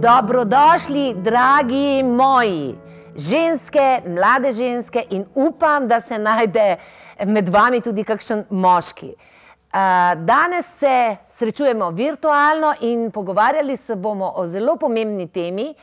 Dobrodošli, dragi moji, ženske, mlade ženske in upam, da se najde med vami tudi kakšen moški. Danes se srečujemo virtualno in pogovarjali se bomo o zelo pomembni temi.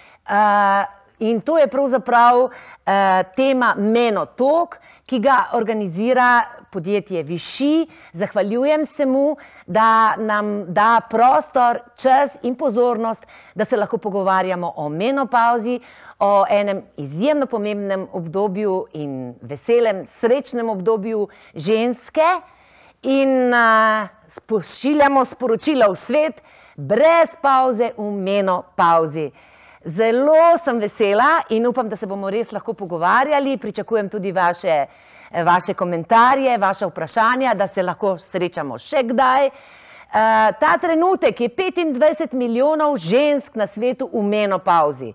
In to je pravzaprav tema Menotok, ki ga organizira podjetje Vichy. Zahvaljujem se mu, da nam da prostor, čas in pozornost, da se lahko pogovarjamo o menopavzi, o enem izjemno pomembnem obdobju in veselem, srečnem obdobju ženske. In pošiljamo sporočilo v svet brez pavze v menopavzi. Zelo sem vesela in upam, da se bomo res lahko pogovarjali. Pričakujem tudi vaše komentarje, vaše vprašanja, da se lahko srečamo še kdaj. Ta trenutek je 25 milijonov žensk na svetu v menopavzi.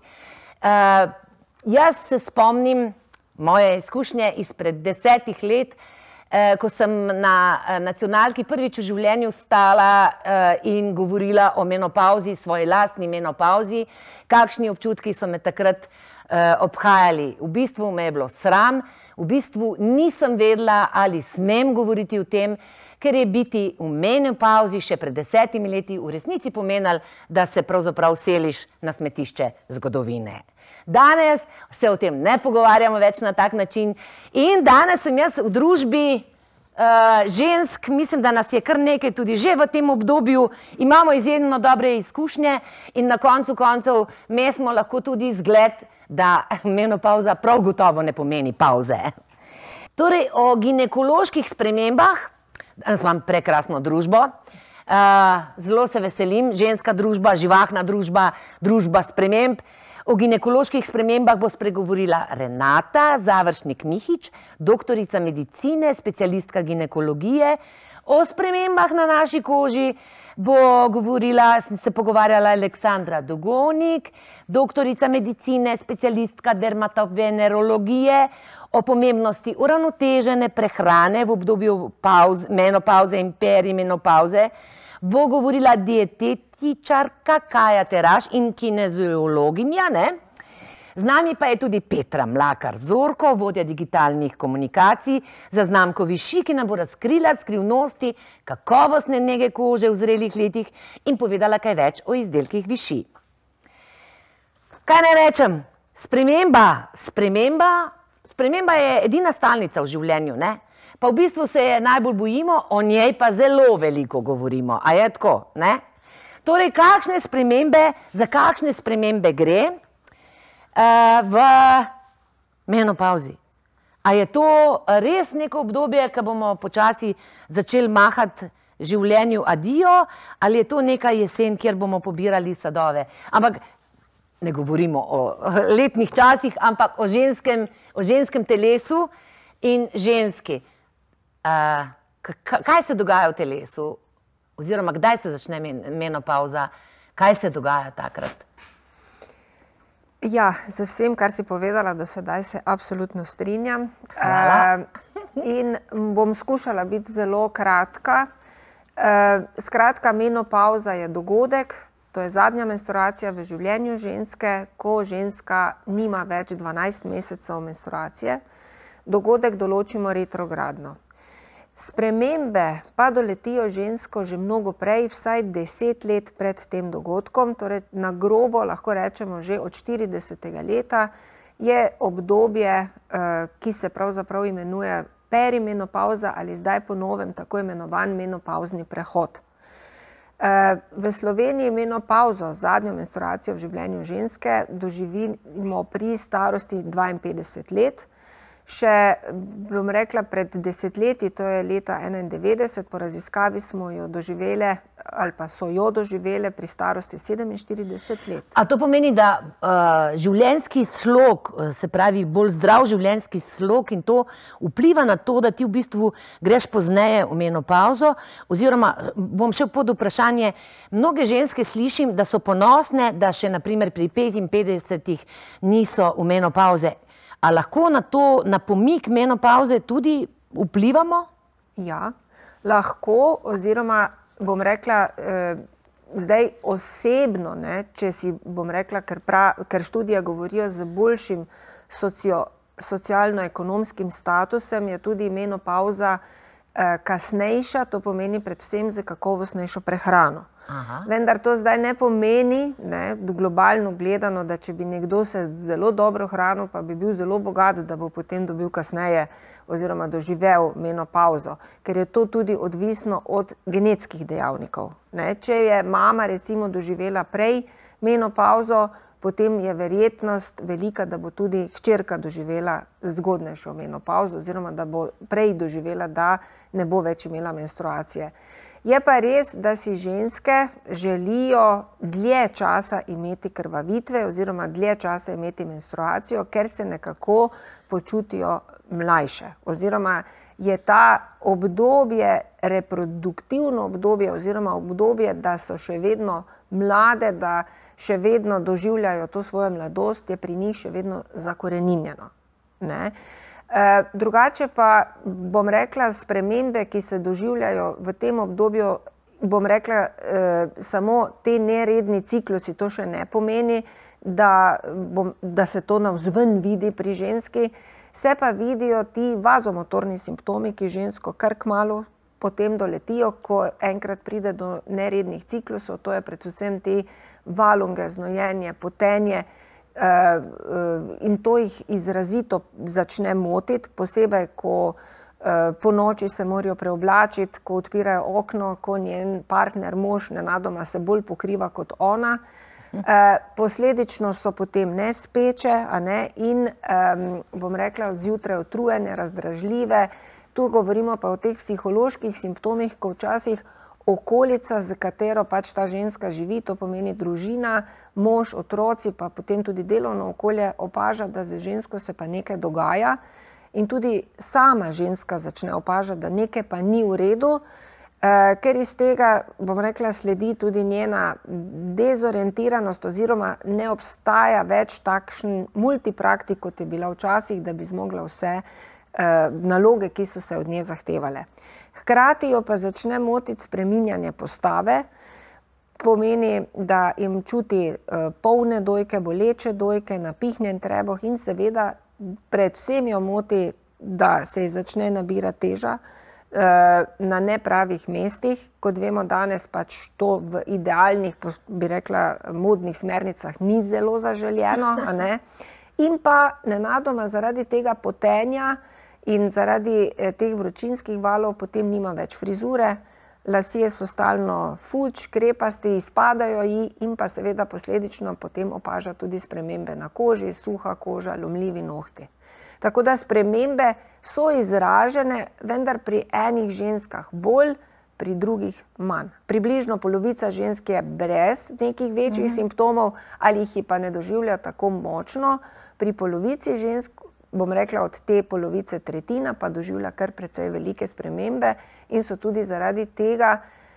Jaz se spomnim moje izkušnje izpred 10 let, ko sem na nacionalki prvič v življenju stala in govorila o menopavzi, svoji lastni menopavzi, kakšni občutki so me takrat obhajali. V bistvu me je bilo sram, v bistvu nisem vedela, ali smem govoriti o tem, ker je biti v menopavzi še pred 10 leti v resnici pomenilo, da se pravzaprav seliš na smetišče zgodovine. Danes se o tem ne pogovarjamo več na tak način in danes sem jaz v družbi žensk, mislim, da nas je kar nekaj tudi že v tem obdobju, imamo izjemno dobre izkušnje in na koncu koncev me smo lahko tudi zgled, da menopavza prav gotovo ne pomeni pavze. Torej, o ginekoloških spremembah, danes imam prekrasno družbo, zelo se veselim, ženska družba, živahna družba, družba sprememb. O ginekoloških spremembah bo spregovorila Renata Završnik-Mihič, doktorica medicine, specialistka ginekologije. O spremembah na naši koži bo se pogovarjala Aleksandra Dogonik, doktorica medicine, specialistka dermatovenerologije. O pomembnosti uravnotežene prehrane v obdobju menopavze in perimenopavze bo govorila dietetičarka Kaja Teraš in kineziologinja. Z nami pa je tudi Petra Mlakar Zorko, vodja digitalnih komunikacij za znamko Vichy, ki nam bo razkrila skrivnosti kakovostne nege kože v zrelih letih in povedala kaj več o izdelkih Vichy. Kaj naj rečem? Sprememba je edina stalnica v življenju, ne? Pa v bistvu se je najbolj bojimo, o njej pa zelo veliko govorimo. A je tako, ne? Torej, za kakšne spremembe gre v menopavzi? A je to res neko obdobje, ko bomo počasi začeli mahati življenju adijo, ali je to neka jesen, kjer bomo pobirali sadove? Ampak ne govorimo o letnih časih, ampak o ženskem telesu in ženski. Kaj se dogaja v telesu? Oziroma, kdaj se začne menopavza? Kaj se dogaja takrat? Ja, z vsem, kar si povedala do sedaj, se absolutno strinjam. In bom skušala biti zelo kratka. Skratka, menopavza je dogodek, to je zadnja menstruacija v življenju ženske, ko ženska nima več 12 mesecev menstruacije. Dogodek določimo retrogradno. Spremembe pa doletijo žensko že mnogo prej, vsaj 10 let pred tem dogodkom, torej na grobo lahko rečemo že od 40. leta je obdobje, ki se pravzaprav imenuje perimenopavza ali zdaj po novem tako imenovan menopavzni prehod. V Sloveniji menopavzo, zadnjo menstruacijo v življenju ženske, doživimo pri starosti 52 let. Še, bom rekla, pred desetletji, to je leta 91, po raziskavi smo jo doživele, ali pa so jo doživele pri starosti 47 let. A to pomeni, da življenjski slog, se pravi bolj zdrav življenjski slog in to vpliva na to, da ti v bistvu greš pozneje v menopavzo, oziroma bom še pod vprašanje, mnoge ženske slišim, da so ponosne, da še naprimer pri 55 niso v menopavze. A lahko na to, na pomik menopavze tudi vplivamo? Ja, lahko, oziroma bom rekla, zdaj osebno, ne, če si bom rekla, ker študije govorijo z boljšim socialno-ekonomskim statusom, je tudi menopavza kasnejša, to pomeni predvsem za kakovostnejšo prehrano. Vendar to zdaj ne pomeni, ne, globalno gledano, da če bi nekdo se zelo dobro hranil, pa bi bil zelo bogat, da bo potem dobil kasneje oziroma doživel menopavzo, ker je to tudi odvisno od genetskih dejavnikov. Ne. Če je mama recimo doživela prej menopavzo, potem je verjetnost velika, da bo tudi hčerka doživela zgodnejšo menopavzo oziroma da bo prej doživela, da ne bo več imela menstruacije. Je pa res, da si ženske želijo dlje časa imeti krvavitve oziroma dlje časa imeti menstruacijo, ker se nekako počutijo mlajše. Oziroma je ta obdobje, reproduktivno obdobje oziroma obdobje, da so še vedno mlade, da še vedno doživljajo to svojo mladost, je pri njih še vedno zakoreninjeno. Ne? Drugače pa, bom rekla, spremembe, ki se doživljajo v tem obdobju, bom rekla, samo te neredni ciklusi, to še ne pomeni, da se to navzven vidi pri ženski, se pa vidijo ti vazomotorni simptomi, ki žensko kar kmalu potem doletijo, ko enkrat pride do nerednih ciklusov, to je predvsem te valunge, znojenje, potenje, in to jih izrazito začne motiti, posebej, ko po noči se morajo preoblačiti, ko odpirajo okno, ko njen partner, mož, nenadoma se bolj pokriva kot ona. Posledično so potem nespeče, a ne, in bom rekla, zjutraj utrujene, razdražljive. Tu govorimo pa o teh psiholoških simptomih, ko včasih okolica, z katero pač ta ženska živi, to pomeni družina, mož, otroci, pa potem tudi delovno okolje opaža, da z žensko se pa nekaj dogaja in tudi sama ženska začne opažati, da nekaj pa ni v redu, ker iz tega, bom rekla, sledi tudi njena dezorientiranost oziroma ne obstaja več takšen multipraktik, kot je bila včasih, da bi zmogla vse naloge, ki so se od nje zahtevale. Hkrati jo pa začne motiti spreminjanje postave, pomeni, da jim čuti polne dojke, boleče dojke, napihnjen trebuh in seveda predvsem jo moti, da se ji začne nabirati teža na nepravih mestih. Kot vemo danes, pač to v idealnih, bi rekla, modnih smernicah ni zelo zaželjeno, a ne? In pa nenadoma zaradi tega potenja in zaradi teh vročinskih valov potem nima več frizure, lasje so stalno fuč, krepasti, izpadajo ji in pa seveda posledično potem opaža tudi spremembe na koži, suha koža, lomljivi nohti. Tako da spremembe so izražene, vendar pri enih ženskah bolj, pri drugih manj. Približno polovica žensk je brez nekih večjih simptomov ali jih pa ne doživlja tako močno, pri polovici žensk, bom rekla, od te polovice tretjina pa doživlja kar precej velike spremembe in so tudi zaradi tega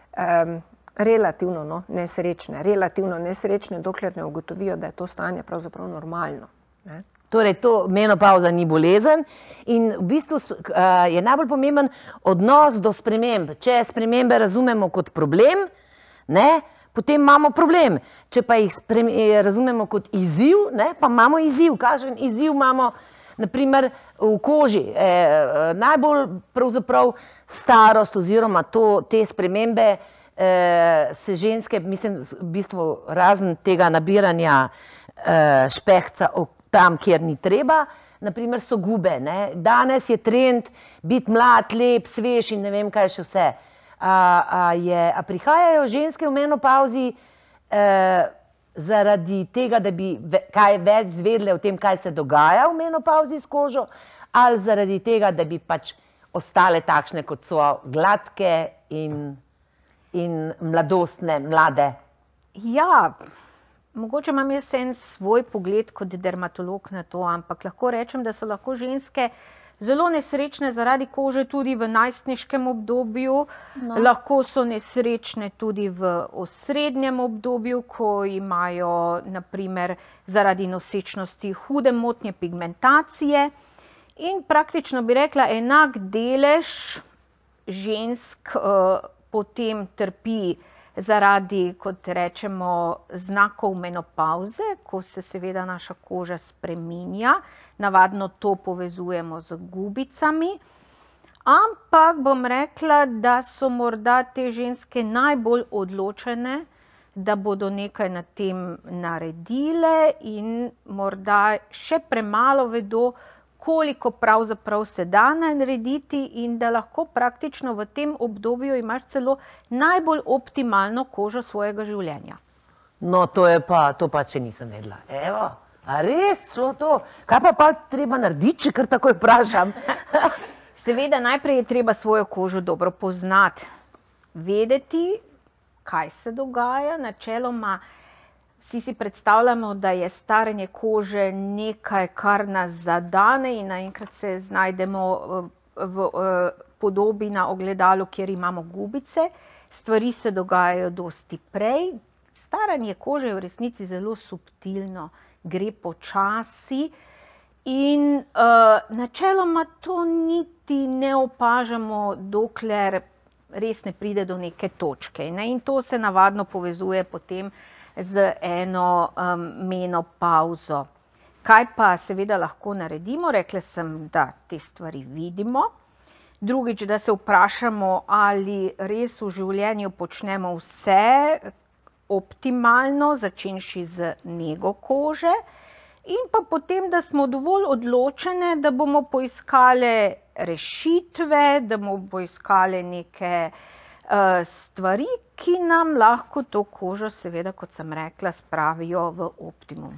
relativno nesrečne, dokler ne ugotovijo, da je to stanje pravzaprav normalno. Ne? Torej, to menopavza ni bolezen in v bistvu je najbolj pomemben odnos do sprememb. Če spremembe razumemo kot problem, ne, potem imamo problem. Če pa jih razumemo kot izziv, ne, pa imamo izziv. Kakšen izziv imamo, naprimer, v koži? Najbolj pravzaprav starost oziroma te spremembe se ženske, mislim, v bistvu razen tega nabiranja špehca tam, kjer ni treba, naprimer so gube. Ne? Danes je trend biti mlad, lep, svež in ne vem kaj še vse. A prihajajo ženske v menopavzi zaradi tega, da bi kaj več zvedle o tem, kaj se dogaja v menopavzi s kožo, ali zaradi tega, da bi pač ostale takšne, kot so gladke in mladostne, mlade? Ja, mogoče imam jaz en svoj pogled kot dermatolog na to, ampak lahko rečem, da so lahko ženske zelo nesrečne zaradi kože tudi v najstniškem obdobju, lahko so nesrečne tudi v osrednjem obdobju, ko imajo naprimer zaradi nosečnosti hude motnje pigmentacije in praktično bi rekla enak delež žensk potem trpi zaradi, kot rečemo, znakov menopavze, ko se seveda naša koža spreminja. Navadno to povezujemo z gubicami. Ampak bom rekla, da so morda te ženske najbolj odločene, da bodo nekaj na tem naredile in morda še premalo vedo, koliko pravzaprav se da narediti in da lahko praktično v tem obdobju imaš celo najbolj optimalno kožo svojega življenja. No, to pa če nisem vedela. Evo, a res šlo to? Kaj pa treba narediti, če kar takoj vprašam? Seveda, najprej je treba svojo kožo dobro poznati, vedeti, kaj se dogaja. Načeloma vsi si predstavljamo, da je staranje kože nekaj, kar nas zadane in naenkrat se znajdemo v podobi na ogledalu, kjer imamo gubice. Stvari se dogajajo dosti prej. Staranje kože je v resnici zelo subtilno, gre počasi in načeloma to niti ne opažamo, dokler res ne pride do neke točke. In to se navadno povezuje potem z eno menopavzo. Kaj pa seveda lahko naredimo? Rekla sem, da te stvari vidimo. Drugič, da se vprašamo, ali res v življenju počnemo vse optimalno, začenši z nego kože. In pa potem, da smo dovolj odločene, da bomo poiskale rešitve, da bomo poiskale neke stvari, ki nam lahko to kožo, seveda, kot sem rekla, spravijo v optimum.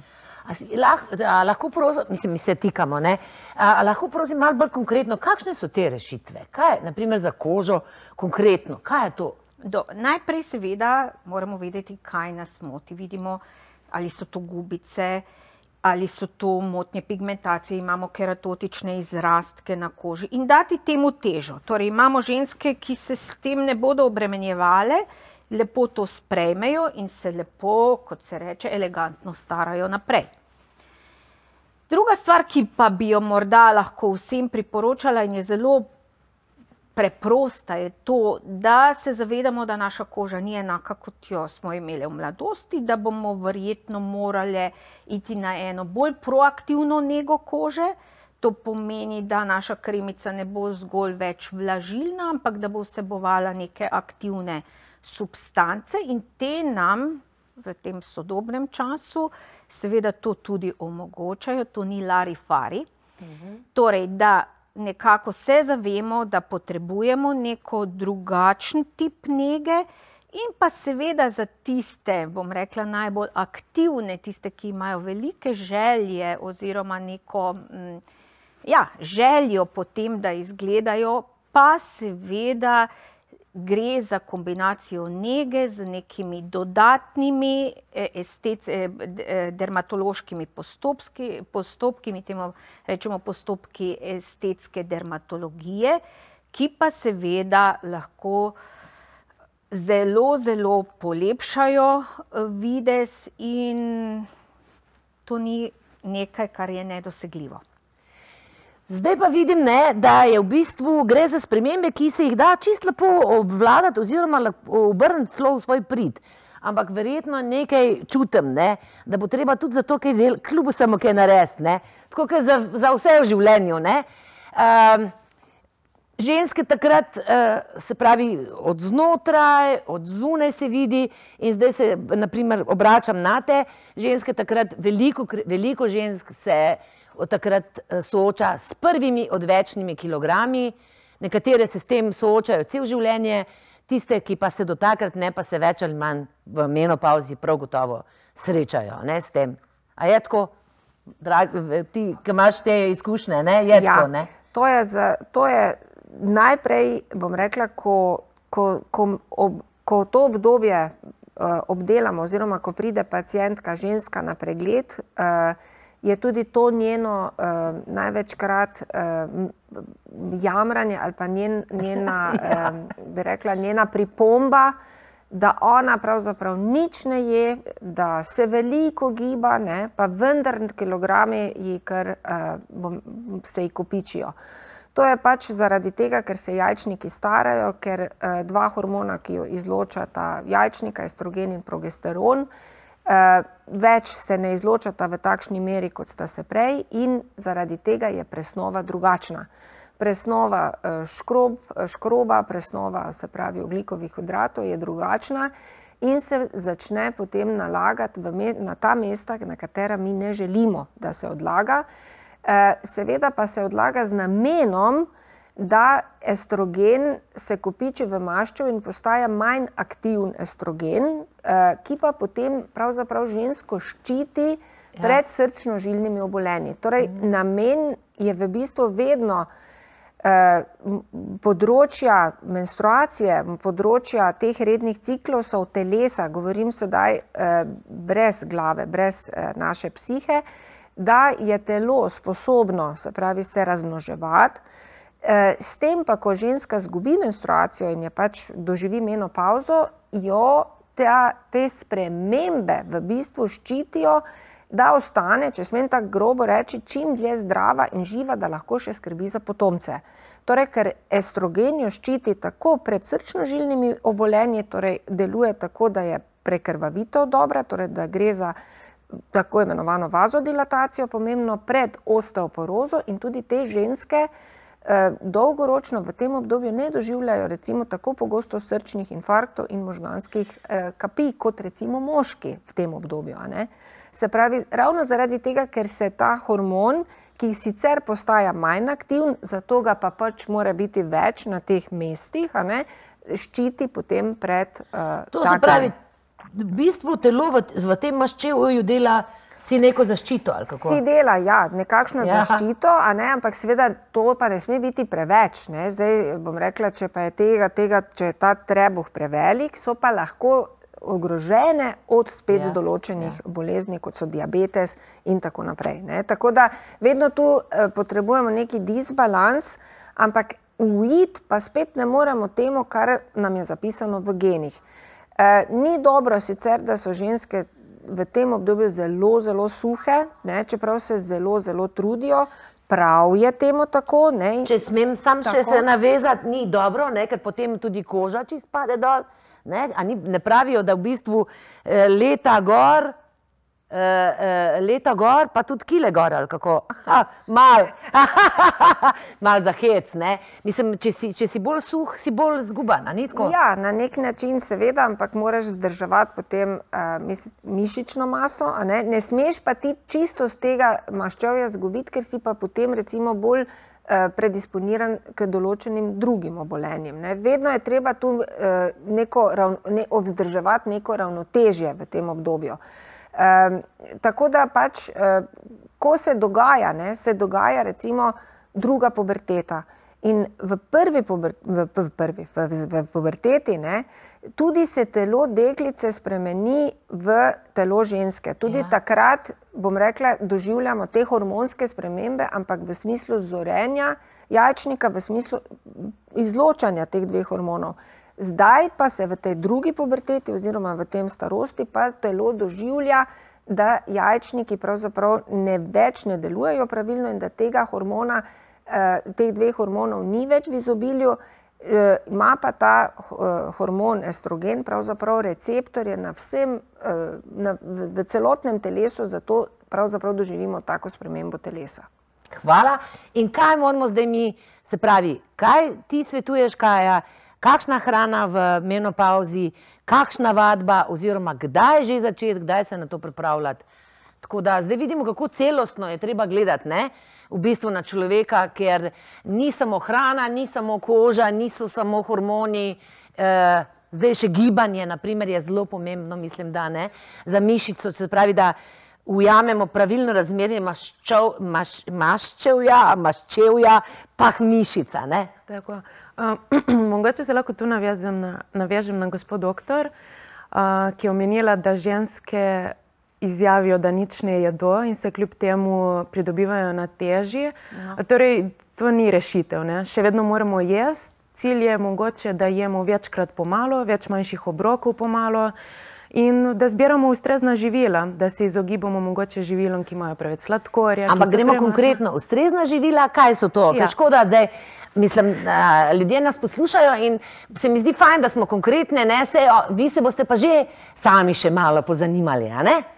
Lahko prosim, mi se tikamo, ne? Lahko prosim malo bolj konkretno, kakšne so te rešitve? Kaj je, na primer, za kožo konkretno? Kaj je to? Najprej seveda moramo vedeti, kaj nas moti. Vidimo, ali so to gubice, ali so to motnje pigmentacije, imamo keratotične izrastke na koži in dati temu težo. Torej imamo ženske, ki se s tem ne bodo obremenjevale, lepo to sprejmejo in se lepo, kot se reče, elegantno starajo naprej. Druga stvar, ki pa bi jo morda lahko vsem priporočala in je zelo preprosta, je to, da se zavedamo, da naša koža ni enaka, kot jo smo imeli v mladosti, da bomo verjetno morali iti na eno bolj proaktivno nego kože. To pomeni, da naša kremica ne bo zgolj več vlažilna, ampak da bo vsebovala neke aktivne substance in te nam v tem sodobnem času seveda to tudi omogočajo, to ni larifari. Torej, da nekako se zavemo, da potrebujemo neko drugačen tip nege in pa seveda za tiste, bom rekla, najbolj aktivne, tiste, ki imajo velike želje oziroma neko željo po tem, da izgledajo, pa seveda gre za kombinacijo nege z nekimi dodatnimi dermatološkimi postopki, mi temu rečemo postopki estetske dermatologije, ki pa seveda lahko zelo, zelo polepšajo videz in to ni nekaj, kar je nedosegljivo. Zdaj pa vidim, da je v bistvu gre za spremembe, ki se jih da čisto lepo obvladati oziroma obrniti celo v svoj prid. Ampak verjetno nekaj čutim, da bo treba tudi za to kaj kljub vsemu kaj narediti. Tako kot za vse v življenju. Ženske takrat, se pravi, od znotraj, od zunaj se vidi in zdaj se, na primer, obračam na te ženske, takrat veliko žensk se od takrat sooča s prvimi odvečnimi kilogrami, nekatere se s tem soočajo cel življenje, tiste, ki pa se do takrat ne, pa se več ali manj v menopavzi prav gotovo srečajo s tem. A je tako, ti, ki imaš te izkušnje, je tako, ne? To je najprej, bom rekla, ko to obdobje obdelamo oziroma ko pride pacientka, ženska na pregled, je tudi to njeno največkrat jamranje ali pa njena pripomba, da ona pravzaprav nič ne je, da se veliko giba, pa vendar kilogrami ji kar se ji kopičijo. To je pač zaradi tega, ker se jajčniki starajo, ker dva hormona, ki jo izločata jajčnika, estrogen in progesteron, več se ne izločata v takšni meri, kot sta se prej, in zaradi tega je presnova drugačna. Presnova škroba, presnova, se pravi ogljikovih hidratov, je drugačna in se začne potem nalagati na ta mesta, na katera mi ne želimo, da se odlaga. Seveda pa se odlaga z namenom, da estrogen se kopiči v maščev in postaja manj aktiven estrogen, ki pa potem pravzaprav žensko ščiti pred srčno-žilnimi obolenji. Torej, namen je v bistvu vedno področja menstruacije, področja teh rednih ciklov so v telesa, govorim sedaj brez glave, brez naše psihe, da je telo sposobno, se pravi, se razmnoževati. S tem pa, ko ženska zgubi menstruacijo in je pač doživi menopavzo, jo te spremembe v bistvu ščitijo, da ostane, če smem tako grobo reči, čim dlje zdrava in živa, da lahko še skrbi za potomce. Torej, ker estrogen jo ščiti tako pred srčno-žilnimi obolenji, torej deluje tako, da je prekrvavitev dobra, torej da gre za tako imenovano vazodilatacijo, pomembno pred osteoporozo, in tudi te ženske dolgoročno v tem obdobju ne doživljajo recimo tako pogosto srčnih infarktov in možganskih kapij, kot recimo moški v tem obdobju. Se pravi, ravno zaradi tega, ker se ta hormon, ki sicer postaja manj aktiven, zato ga pa pač mora biti več na teh mestih, ščiti potem pred To se pravi, v bistvu telo v tem maščevju dela si neko zaščito, ali kako? Si dela, ja, nekakšno zaščito, ampak seveda to pa ne sme biti preveč. Zdaj bom rekla, če pa je če je ta trebuh prevelik, so pa lahko ogrožene od spet določenih bolezni, kot so diabetes in tako naprej. Tako da vedno tu potrebujemo neki disbalans, ampak uiti pa spet ne moremo temu, kar nam je zapisano v genih. Ni dobro sicer, da so ženske v tem obdobju zelo, zelo suhe, čeprav se zelo, zelo trudijo, prav je temu tako. Če smem sam še se navezati, ni dobro, ker potem tudi koža čist pade dol. Ne pravijo, da v bistvu leta gor, pa tudi kile gor, ali kako? Mal za hec, Mislim, če si bolj suh, si bolj zguban, ni tako? Ja, na nek način seveda, ampak moraš vzdrževati potem mišično maso, ne smeš pa ti čisto z tega maščevja zgubiti, ker si pa potem recimo bolj predisponiran k določenim drugim obolenjem. Vedno je treba tu vzdrževati neko ravnotežje v tem obdobju. Tako da pač, ko se dogaja recimo druga puberteta in v puberteti tudi se telo deklice spremeni v telo ženske. Tudi takrat, bom rekla, doživljamo te hormonske spremembe, ampak v smislu zorenja jajčnika, v smislu izločanja teh dveh hormonov. Zdaj pa se v tej drugi puberteti oziroma v tem starosti pa telo doživlja, da jajčniki pravzaprav več ne delujejo pravilno in da tega hormona, teh dveh hormonov ni več v izobilju, ima pa ta hormon estrogen pravzaprav receptorje na vsem, v celotnem telesu, zato pravzaprav doživimo tako spremembo telesa. Hvala. In kaj moramo zdaj mi, se pravi, kaj ti svetuješ, Kaja, kakšna hrana v menopauzi, kakšna vadba oziroma kdaj že začeti, kdaj se na to pripravljati. Tako da zdaj vidimo, kako celostno je treba gledati, v bistvu na človeka, ker ni samo hrana, ni samo koža, niso samo hormoni, zdaj še gibanje, na primer, je zelo pomembno, mislim, da za mišico, se pravi, da ujamemo pravilno razmerje maščevja, pa mišica, Tako. Mogoče se lahko tu navežem na gospod doktor, ki je omenila, da ženske izjavijo, da nič ne jedo in se kljub temu pridobivajo na teži. Torej, to ni rešitev. Še vedno moramo jesti. Cilj je mogoče, da jemo večkrat pomalo, več manjših obrokov pomalo in da zbiramo ustrezna živila, da se izogibamo mogoče živilom, ki imajo preveč sladkorja. Ampak gremo konkretno, ustrezna živila, kaj so to? Ker škoda, da mislim, ljudje nas poslušajo in se mi zdi fajn, da smo konkretne, ne se, vi se boste pa že sami še malo pozanimali, a ne?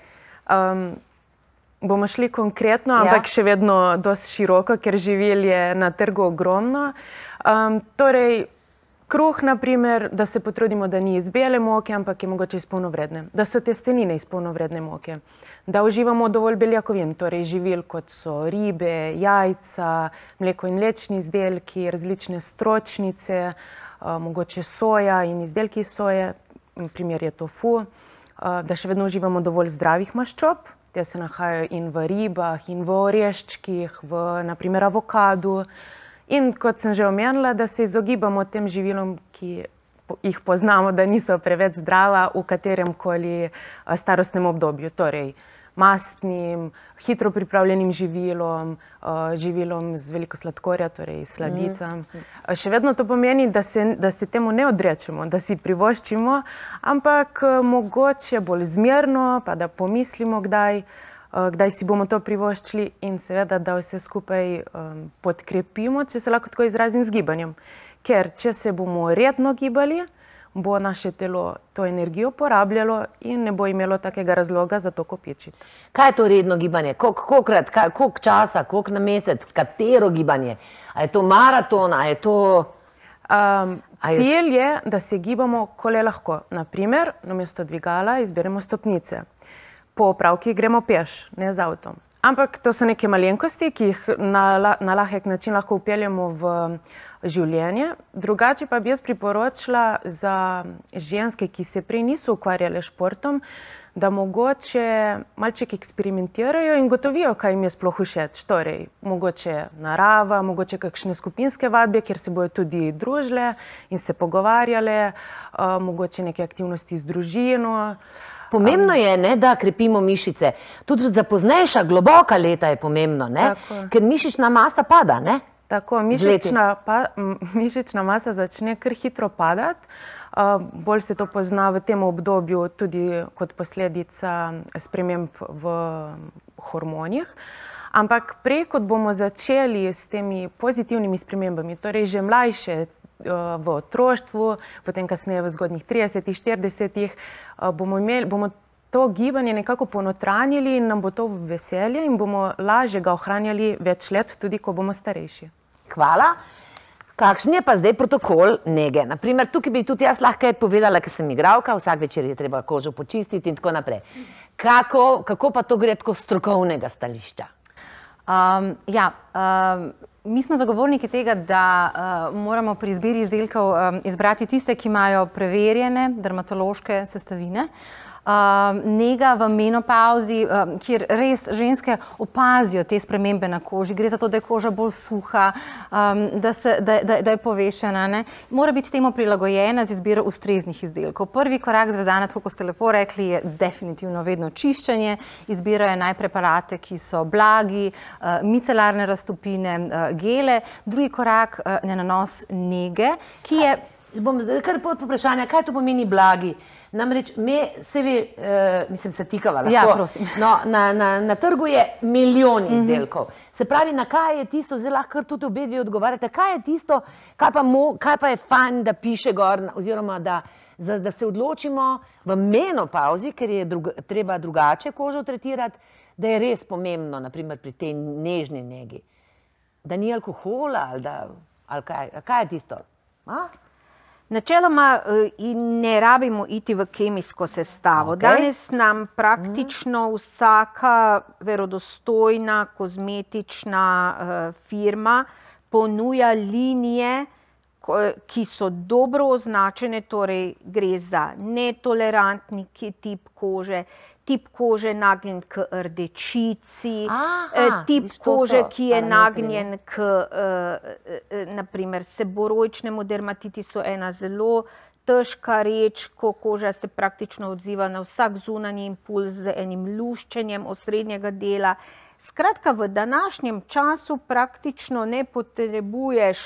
Bomo šli konkretno, ampak še vedno dosti široko, ker živil je na trgu ogromno. Torej, kruh, naprimer, da se potrudimo, da ni iz bele moke, ampak je mogoče iz polnovredne. Da so testenine iz polnovredne moke. Da uživamo dovolj beljakovin, torej živil kot so ribe, jajca, mleko in mlečni izdelki, različne stročnice, mogoče soja in izdelki iz soje, primer je tofu. Da še vedno uživamo dovolj zdravih maščob. Te se nahajajo in v ribah, in v oreščkih, v naprimer avokadu. In kot sem že omenila, da se izogibamo tem živilom, ki jih poznamo, da niso preveč zdrava v kateremkoli starostnem obdobju. Torej, mastnim, hitro pripravljenim živilom, živilom z veliko sladkorja, torej sladicam. Še vedno to pomeni, da se temu ne odrečemo, da si privoščimo, ampak mogoče bolj zmerno, pa da pomislimo, kdaj si bomo to privoščili in seveda, da vse skupaj podkrepimo, če se lahko tako izrazim, z gibanjem. Ker če se bomo redno gibali, bo naše telo to energijo porabljalo in ne bo imelo takega razloga za to kopičiti. Kaj je to redno gibanje? Kolikokrat, koliko časa, koliko na mesec, katero gibanje? A je to maraton, a je to... Cilj je, da se gibamo, ko le lahko. Naprimer, namesto dvigala izberemo stopnice. Po opravkih gremo peš, ne z avtom. Ampak to so neke malenkosti, ki jih na lahek način lahko vpeljemo v življenje. Drugače pa bi jaz priporočila za ženske, ki se prej niso ukvarjale športom, da mogoče malček eksperimentirajo in gotovijo, kaj jim je sploh všeč. Torej, mogoče narava, mogoče kakšne skupinske vadbe, kjer se bojo tudi družile in se pogovarjale, mogoče neke aktivnosti z družino. Pomembno je, da krepimo mišice. Tudi za poznejša, globoka leta je pomembno, ker mišična masa pada, ne? Tako, mišična masa začne kar hitro padati. Bolj se to pozna v tem obdobju tudi kot posledica sprememb v hormonih. Ampak prej, kot bomo začeli s temi pozitivnimi spremembami, torej že mlajše v otroštvu, potem kasneje v zgodnjih 30-ih, 40-ih, bomo to gibanje nekako ponotranjili in nam bo to veselje in bomo lažje ga ohranjali več let, tudi ko bomo starejši. Hvala. Kakšen je pa zdaj protokol nege? Naprimer, tukaj bi tudi jaz lahko povedala, ker sem igralka, vsak večer je treba kožo počistiti in tako naprej. Kako pa to gre tako strokovnega stališča? Mi smo zagovorniki tega, da moramo pri izbiri izdelkov izbrati tiste, ki imajo preverjene dermatološke sestavine. Nega v menopauzi, kjer res ženske opazijo te spremembe na koži, gre za to, da je koža bolj suha, da je povešena, mora biti temu prilagojena z izbiro ustreznih izdelkov. Prvi korak zvezana, tako kot ste lepo rekli, je definitivno vedno čiščenje. Izbirajo naj preparate, ki so blagi, micelarne raztopine, gele. Drugi korak je nanos nege, ki je... Bom zdaj kar pod vprašanja, kaj to pomeni blagi? Namreč, mislim, se tikava lahko. Ja, prosim. No, na trgu je milijon izdelkov. Se pravi, na kaj je tisto, zdaj lahko tudi obe dve odgovarjate, kaj je tisto, kaj pa je fajn, da piše gor, oziroma da se odločimo v menopauzi, ker je treba drugače kožo tretirati, da je res pomembno, naprimer pri tej nežni negi. Da ni alkohola, ali kaj je tisto? Načeloma ne rabimo iti v kemijsko sestavo. Danes nam praktično vsaka verodostojna kozmetična firma ponuja linije, ki so dobro označene, torej gre za netolerantni tip kože nagnjen k rdečici, tip kože, ki je nagnjen k naprimer seboroičnemu dermatitisu, ena zelo težka reč, ko koža se praktično odziva na vsak zunanji impuls z enim luščenjem osrednjega dela. Skratka, v današnjem času praktično ne potrebuješ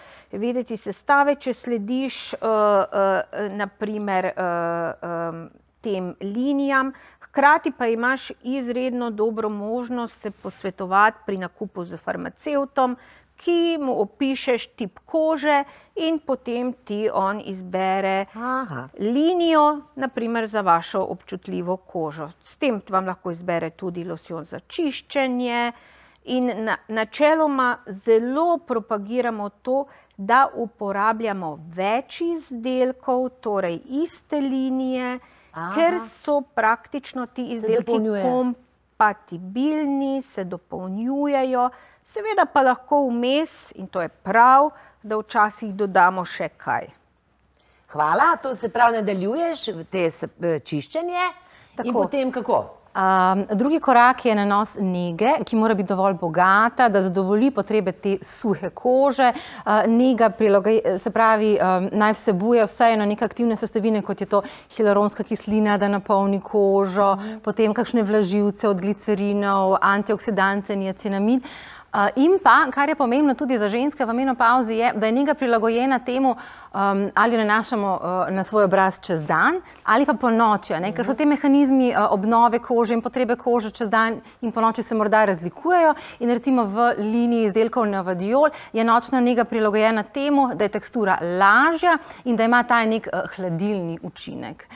vedeti sestave, če slediš naprimer tem linijam. Hkrati pa imaš izredno dobro možnost se posvetovati pri nakupu z farmacevtom, ki mu opišeš tip kože in potem ti on izbere linijo, naprimer za vašo občutljivo kožo. S tem vam lahko izbere tudi losjon za čiščenje in načeloma zelo propagiramo to, da uporabljamo več izdelkov, torej iste linije, ker so praktično ti izdelki kompatibilni, se dopolnjujejo. Seveda pa lahko vmes, in to je prav, da včasih dodamo še kaj. Hvala, to se pravi nadaljuješ, te čiščenje in potem kako? Drugi korak je nanos nege, ki mora biti dovolj bogata, da zadovolji potrebe te suhe kože. Nega se pravi, naj vsebuje vseeno neke aktivne sestavine, kot je to hialuronska kislina, da napolni kožo, potem kakšne vlažilce od glicerinov, antioksidante, niacinamin. In pa, kar je pomembno tudi za ženske v menopavzi, je, da je nega prilagojena temu, ali nanašamo na svoj obraz čez dan, ali pa po noči, ker so te mehanizmi obnove kože in potrebe kože čez dan in po noči se morda razlikujejo. In recimo v liniji izdelkov Novadiol je nočna nega prilagojena temu, da je tekstura lažja in da ima ta nek hladilni učinek.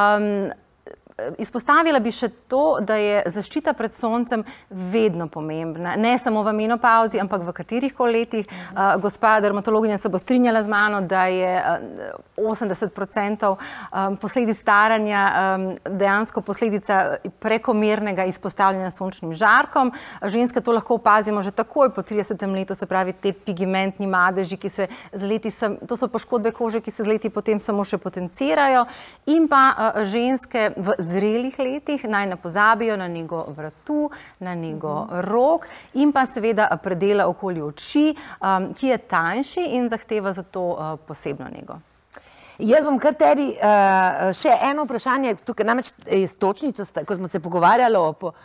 Izpostavila bi še to, da je zaščita pred soncem vedno pomembna. Ne samo v menopavzi, ampak v katerihkoli letih. Gospa dermatologinja se bo strinjala z mano, da je 80% posledic staranja dejansko posledica prekomernega izpostavljanja sončnim žarkom. Ženske to lahko opazimo že takoj po 30. letu, se pravi te pigmentni madeži, ki se z leti, to so poškodbe kože, ki se z leti potem samo še potencirajo. In pa ženske v zrelih letih naj ne pozabijo na nego vratu, na nego rok in pa seveda predela okoli oči, ki je tanjši in zahteva za to posebno nego. Jaz bom kar tebi še eno vprašanje, tukaj namreč iztočnico, ko smo se pogovarjali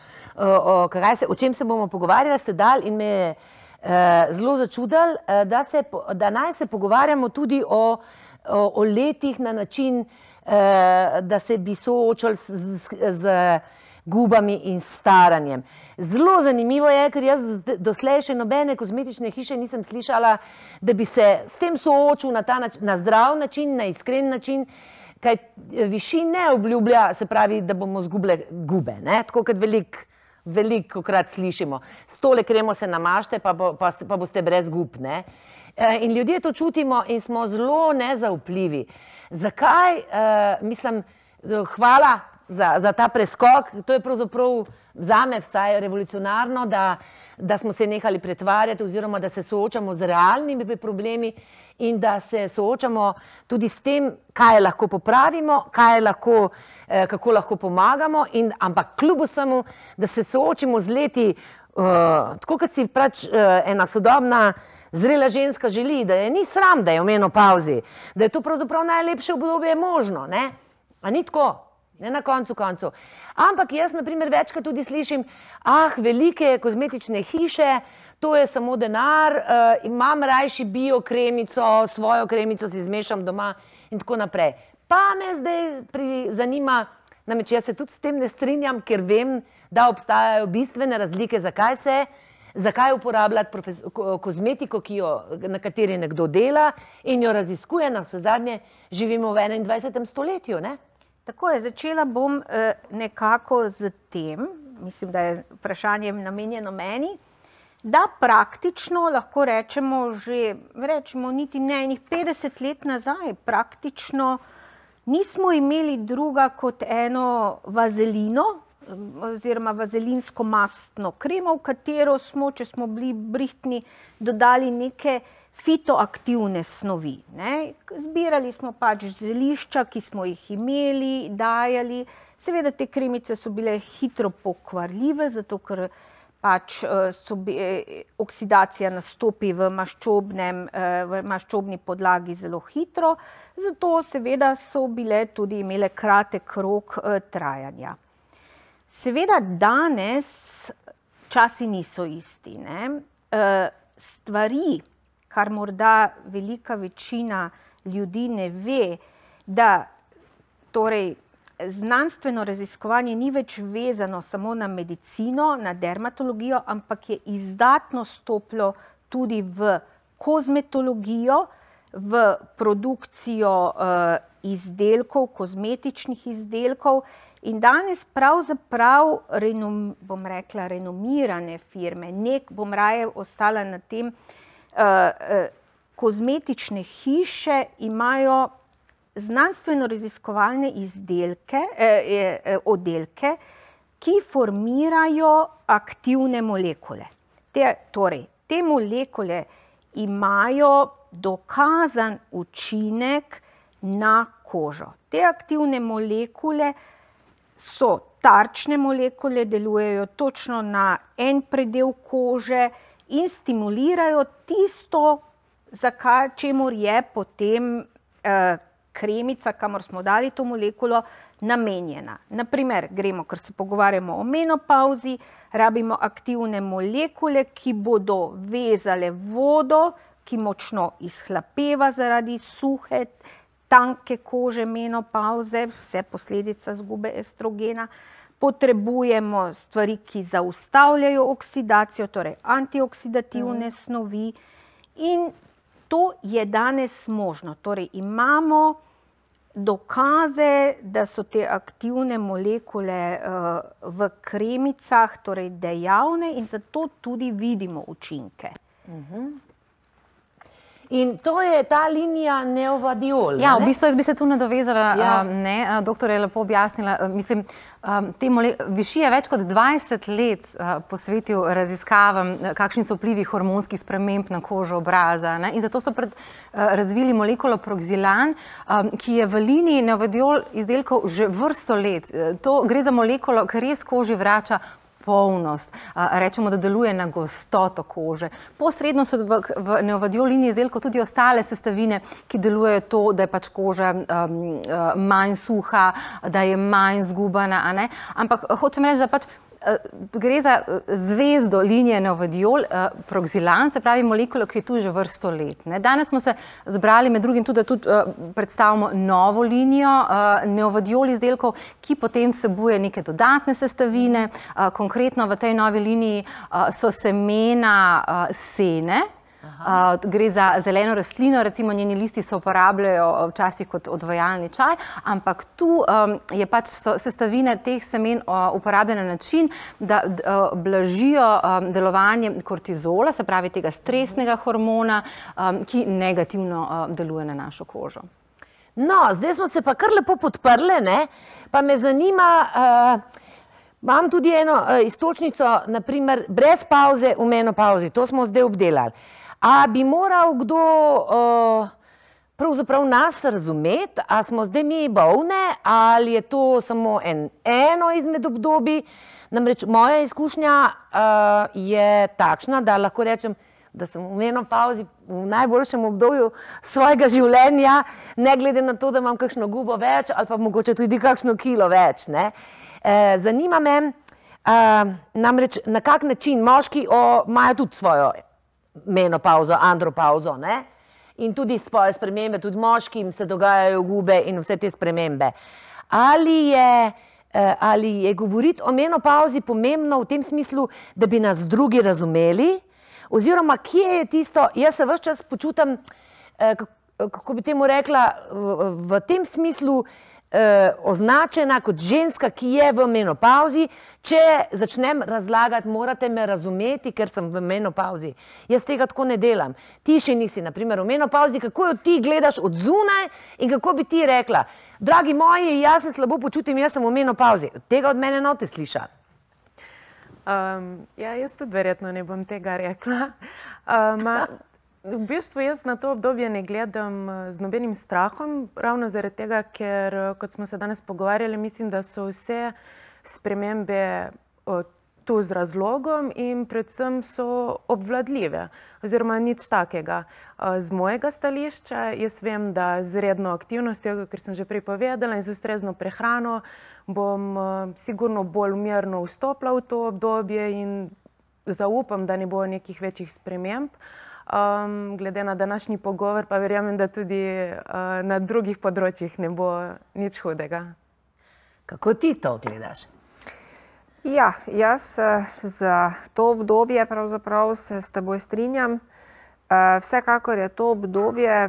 o čem se bomo pogovarjali, ste dal in me je zelo začudil, da naj se pogovarjamo tudi o letih na način, da se bi soočali z gubami in staranjem. Zelo zanimivo je, ker jaz doslej še nobene kozmetične hiše nisem slišala, da bi se s tem soočil na zdrav način, na iskren način, kaj višin ne obljublja, se pravi, da bomo zgubile gube, tako kot velikokrat slišimo. S tole kremo se namažite, pa boste brez gub, ne. In ljudje to čutimo in smo zelo nezaupljivi. Zakaj, mislim, hvala za ta preskok, to je pravzaprav zame vsaj revolucionarno, da smo se nehali pretvarjati oziroma da se soočamo z realnimi problemi in da se soočamo tudi s tem, kaj lahko popravimo, kako lahko pomagamo, ampak kljub vsemu, da se soočimo z leti, tako kot si pač ena sodobna zrela ženska želi, da je ni sram, da je v menopavzi, da je to pravzaprav najlepše obdobje možno, ne? A ni tako? Ne na koncu koncev. Ampak jaz, na primer, večkrat tudi slišim, velike kozmetične hiše, to je samo denar, imam rajši bio kremico, svojo kremico si zmešam doma in tako naprej. Pa me zdaj zanima, namreč jaz se tudi s tem ne strinjam, ker vem, da obstajajo bistvene razlike, zakaj uporabljati kozmetiko, na kateri nekdo dela in jo raziskuje, na vse zadnje živimo v 21. stoletju, ne? Tako je, začela bom nekako z tem, mislim, da je vprašanje namenjeno meni, da praktično lahko rečemo niti ne enih 50 let nazaj, praktično nismo imeli druga kot eno vazelino, oziroma vazelinsko mastno kremo, v katero smo, če smo bili brihtni, dodali neke fitoaktivne snovi. Zbirali smo pač zelišča, ki smo jih imeli, dajali. Seveda te kremice so bile hitro pokvarljive, zato ker pač oksidacija nastopi v maščobni podlagi zelo hitro, zato seveda so bile tudi imele kratek rok trajanja. Seveda danes časi niso isti. Stvari, kar morda velika večina ljudi ne ve, da torej znanstveno raziskovanje ni več vezano samo na medicino, na dermatologijo, ampak je izdatno stopilo tudi v kozmetologijo, v produkcijo izdelkov, kozmetičnih izdelkov. In danes pravzaprav, bom rekla, renomirane firme, bom raje ostala na tem, kozmetične hiše imajo znanstveno-raziskovalne oddelke, ki formirajo aktivne molekule. Torej, te molekule imajo dokazan učinek na kožo. Te aktivne molekule so tarčne molekule, delujejo točno na en predel kože in stimulirajo tisto, za čemur je potem kremica, kamor smo dali to molekulo, namenjena. Naprimer, ker se pogovarjamo o menopavzi, rabimo aktivne molekule, ki bodo vezale vodo, ki močno izhlapeva zaradi suhe, tanke kože menopavze, vse posledica izgube estrogena. Potrebujemo stvari, ki zaustavljajo oksidacijo, torej antioksidativne snovi, in to je danes možno. Torej, imamo dokaze, da so te aktivne molekule v kremicah torej dejavne in zato tudi vidimo učinke. In to je ta linija Neovadiol. Ja, v bistvu jaz bi se tu nadovezala, doktor je lepo objasnila. Mislim, Vichy je več kot 20 let posvetil raziskavam, kakšni so vplivi hormonskih sprememb na kožo obraza. In zato so razvili molekulo Proxilan, ki je v liniji Neovadiol izdelkov že vrsto let. To gre za molekulo, ki res koži vrača polnost. Rečemo, da deluje na gostoto kože. Posredno so v Neovadiol liniji izdelkov tudi ostale sestavine, ki delujejo to, da je pač koža manj suha, da je manj zgubana. Ampak hočem reči, da pač gre za zvezdo linije Neovadiol, Proxilan, se pravi molekulo, ki je tu že vrsto let. Danes smo se zbrali med drugim tudi, da tudi predstavimo novo linijo Neovadiol izdelkov, ki potem vsebuje neke dodatne sestavine. Konkretno v tej novi liniji so semena sene. Gre za zeleno rastlino, recimo njeni listi se uporabljajo včasih kot odvajalni čaj, ampak tu je pač sestavine teh semen uporabljene na način, da blažijo delovanje kortizola, se pravi tega stresnega hormona, ki negativno deluje na našo kožo. No, zdaj smo se pa kar lepo podprle, pa me zanima, imam tudi eno iztočnico, naprimer, brez pavze v menopavzi, to smo zdaj obdelali. A bi moral kdo pravzaprav nas razumeti, a smo zdaj mi bolne, ali je to samo eno izmed obdobij? Namreč moja izkušnja je takšna, da lahko rečem, da sem v menopavzi v najboljšem obdobju svojega življenja, ne glede na to, da imam kakšno gubo več ali pa mogoče tudi kakšno kilo več. Zanima me, namreč na kak način moški imajo tudi svojo menopauzo, andropauzo, in tudi svoje spremembe, tudi moškim se dogajajo gube in vse te spremembe. Ali je govoriti o menopauzi pomembno v tem smislu, da bi nas drugi razumeli, oziroma kje je tisto, jaz se ves čas počutam, kako bi temu rekla, v tem smislu označena kot ženska, ki je v menopauzi. Če začnem razlagati, morate me razumeti, ker sem v menopauzi. Jaz tega tako ne delam. Ti še nisi, naprimer, v menopauzi, kako jo ti gledaš od zunaj in kako bi ti rekla, dragi moji, jaz se slabo počutim, jaz sem v menopauzi. Tega od mene note slišati. Jaz tudi verjetno ne bom tega rekla. V bistvu jaz na to obdobje ne gledam z nobenim strahom, ravno zaradi tega, ker, kot smo se danes pogovarjali, mislim, da so vse spremembe tu z razlogom in predvsem so obvladljive, oziroma nič takega. Z mojega stališča jaz vem, da z redno aktivnostjo, ker sem že prej povedala, in z ustrezno prehrano bom sigurno bolj mirno vstopila v to obdobje in zaupam, da ne bo nekih večjih sprememb. Glede na današnji pogovor, pa verjamem, da tudi na drugih področjih ne bo nič hudega. Kako ti to gledaš? Ja, jaz za to obdobje pravzaprav se s teboj strinjam. Vsekakor je to obdobje,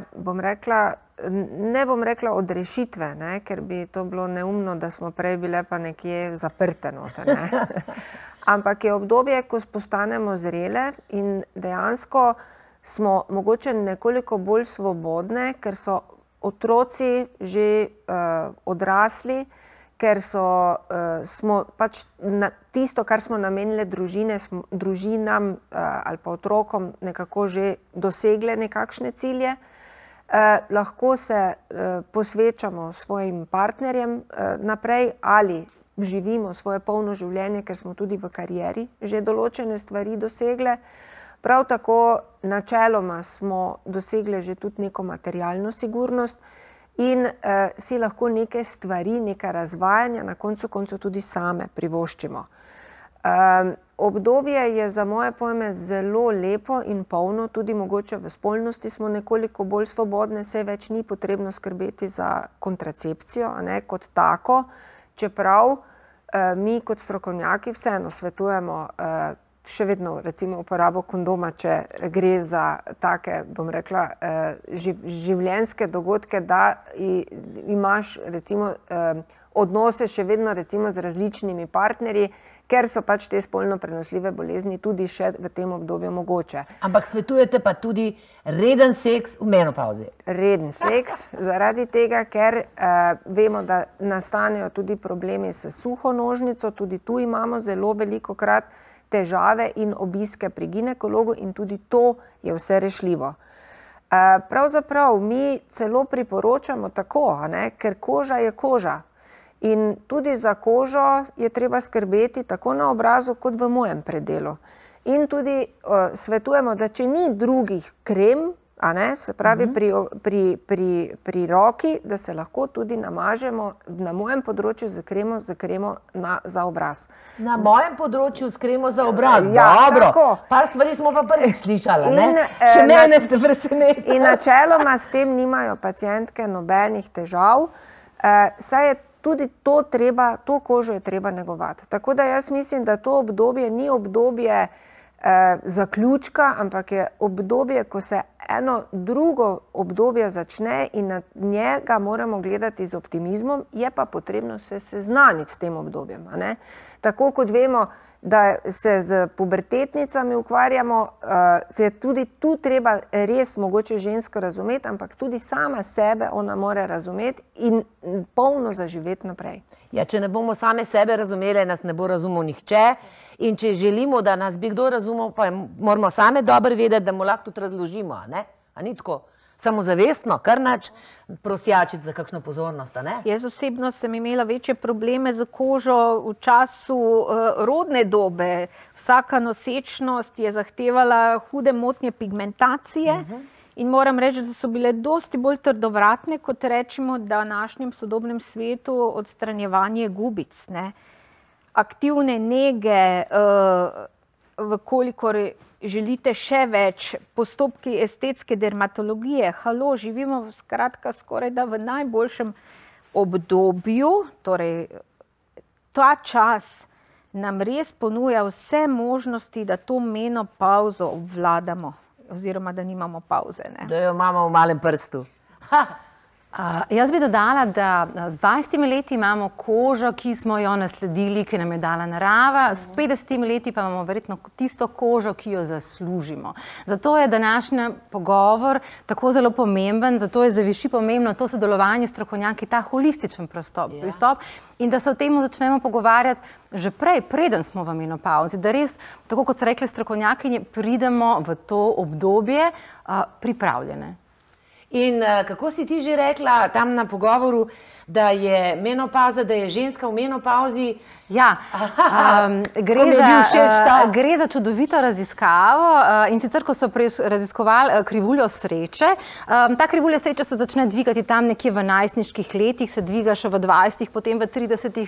ne bom rekla odrešitve, ne, ker bi to bilo neumno, da smo prej bile pa nekje zaprte note, ne. Ampak je obdobje, ko postanemo zrele in dejansko smo mogoče nekoliko bolj svobodne, ker so otroci že odrasli, ker smo pač tisto, kar smo namenili družinam ali pa otrokom, nekako že dosegle nekakšne cilje. Lahko se posvečamo svojim partnerjem naprej ali živimo svoje polno življenje, ker smo tudi v karieri že določene stvari dosegle. Prav tako načeloma smo dosegle že tudi neko materialno sigurnost in si lahko neke stvari, neka razvajanja na koncu koncev tudi same privoščimo. Obdobje je za moje pojme zelo lepo in polno, tudi mogoče v spolnosti smo nekoliko bolj svobodne, saj več ni potrebno skrbeti za kontracepcijo, ne, kot tako, čeprav mi kot strokovnjaki vseeno svetujemo še vedno recimo uporabo kondoma, če gre za take, bom rekla, življenjske dogodke, da imaš recimo odnose še vedno recimo z različnimi partnerji, ker so pač te spolno prenosljive bolezni tudi še v tem obdobju mogoče. Ampak svetujete pa tudi reden seks v menopavzi. Reden seks, zaradi tega, ker vemo, da nastanejo tudi problemi s suho nožnico, tudi tu imamo zelo velikokrat težave in obiske pri ginekologu in tudi to je vse rešljivo. Pravzaprav mi celo priporočamo tako, ker koža je koža. In tudi za kožo je treba skrbeti tako na obrazu kot v mojem predelu. In tudi svetujemo, da če ni drugih krem, se pravi pri roki, da se lahko tudi namažemo na mojem področju z kremo za obraz. Na mojem področju s kremo za obraz, ja, dobro. Tako. Par stvari smo pa prvič slišala, ne? Še mene ste presenetili. In načeloma s tem nimajo pacientke nobenih težav, saj je tudi to kožo je treba negovati. Tako da jaz mislim, da to obdobje ni obdobje zaključka, ampak je obdobje, ko se eno drugo obdobje začne in na njega moramo gledati z optimizmom, je pa potrebno se seznaniti s tem obdobjem. Tako kot vemo, da se z pubertetnicami ukvarjamo, je tudi tu treba res mogoče žensko razumeti, ampak tudi sama sebe ona mora razumeti in polno zaživeti naprej. Ja, če ne bomo same sebe razumeli, nas ne bo razumel nihče. In če želimo, da nas bi kdo razumel, pa moramo same dobro vedeti, da mu lahko tudi razložimo, a ni tako samozavestno, kar nač prosjačiti za kakšno pozornost, a ne? Jaz osebno sem imela večje probleme z kožo v času rodne dobe. Vsaka nosečnost je zahtevala hude motnje pigmentacije in moram reči, da so bile dosti bolj trdovratne, kot rečemo v današnjem sodobnem svetu odstranjevanje gubic, ne? Aktivne nege, vkolikor želite še več, postopki estetske dermatologije, živimo skratka skoraj da v najboljšem obdobju, torej ta čas nam res ponuja vse možnosti, da to menopavzo obvladamo, oziroma da nimamo pavze. Da jo imamo v malem prstu. Jaz bi dodala, da z 20 leti imamo kožo, ki smo jo nasledili, ki nam je dala narava, s 50 leti pa imamo verjetno tisto kožo, ki jo zaslužimo. Zato je današnji pogovor tako zelo pomemben, zato je za Vichy pomembno to sodelovanje s strokovnjaki, ta holističen pristop in da se o tem začnemo pogovarjati že prej, preden smo v menopavzi, da res, tako kot so rekli strokovnjaki, pridemo v to obdobje pripravljene. In kako si ti že rekla tam na pogovoru, da je menopauza, da je ženska v menopauzi? Ja, gre za čudovito raziskavo in sicer, ko so raziskovali krivuljo sreče, ta krivulja sreče se začne dvigati tam nekje v najstniških letih, se dviga še v 20, potem v 30,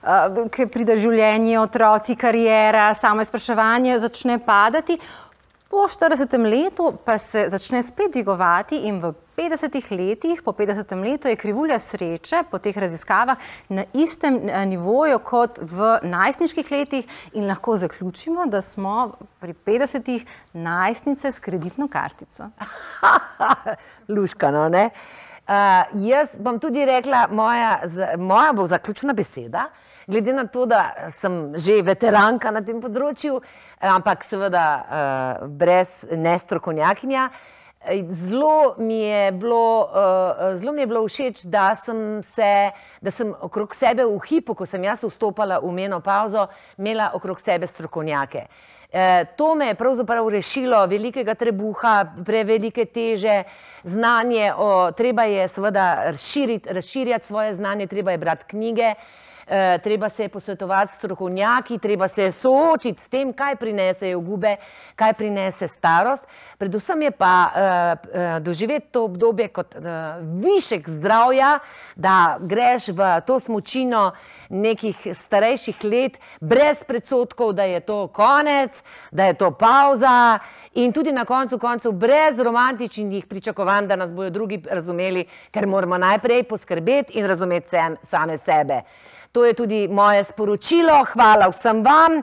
ki pride življenje, otroci, kariera, samo izpraševanje začne padati. Po 40. letu pa se začne spet dvigovati in v 50 letih, po 50. letu je krivulja sreče po teh raziskavah na istem nivoju kot v najstniških letih in lahko zaključimo, da smo pri 50 najstnice s kreditno kartico. Luškano, ne? Jaz bom tudi rekla, moja bo zaključna beseda, glede na to, da sem že veteranka na tem področju, ampak seveda brez nestrokovnjakinja. Zelo mi je bilo všeč, da sem okrog sebe v hipu, ko sem jaz vstopala v menopavzo, imela okrog sebe strokovnjake. To me je pravzaprav rešilo velikega trebuha, prevelike teže, znanje, treba je seveda razširjati svoje znanje, treba je brati knjige, treba se je posvetovati s strokovnjaki, treba se je soočiti s tem, kaj prinesejo gube, kaj prinese starost. Predvsem je pa doživeti to obdobje kot višek zdravja, da greš v to smučino nekih starejših let, brez predsodkov, da je to konec, da je to pauza in tudi na koncu koncev brez romantičnih pričakovanj, da nas bodo drugi razumeli, ker moramo najprej poskrbeti in razumeti same sebe. To je tudi moje sporočilo. Hvala vsem vam.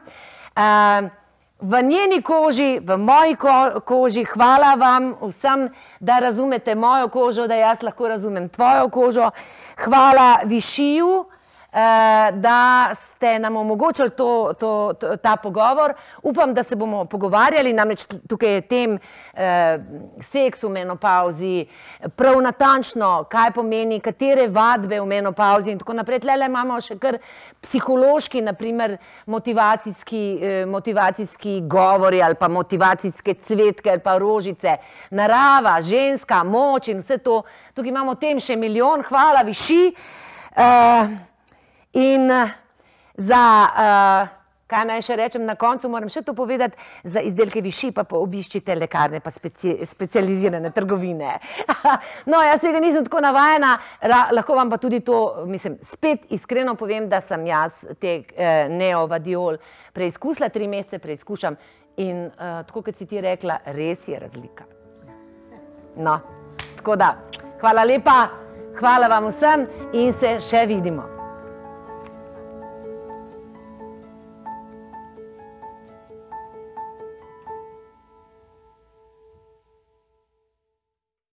V njeni koži, v moji koži, hvala vam vsem, da razumete mojo kožo, da jaz lahko razumem tvojo kožo. Hvala Višiju, da ste nam omogočili ta pogovor. Upam, da se bomo pogovarjali, namreč tukaj je tem seks v menopauzi, prav natančno, kaj pomeni, katere vadbe v menopauzi in tako naprej. Tlele imamo še kar psihološki, naprimer motivacijski govori ali pa motivacijske cvetke ali pa rožice, narava, ženska, moč in vse to. Tukaj imamo tem še milijon. Hvala Viši. In kaj naj še rečem na koncu, moram še to povedati, za izdelke Viši pa obiščite lekarne pa specializirane trgovine. No, jaz tega nisem tako navajena, lahko vam pa tudi to, mislim, spet iskreno povem, da sem jaz te neovadiol preizkusila, 3 mesece preizkušam in tako, kot si ti rekla, res je razlika. No, tako da, hvala lepa, hvala vam vsem in se še vidimo.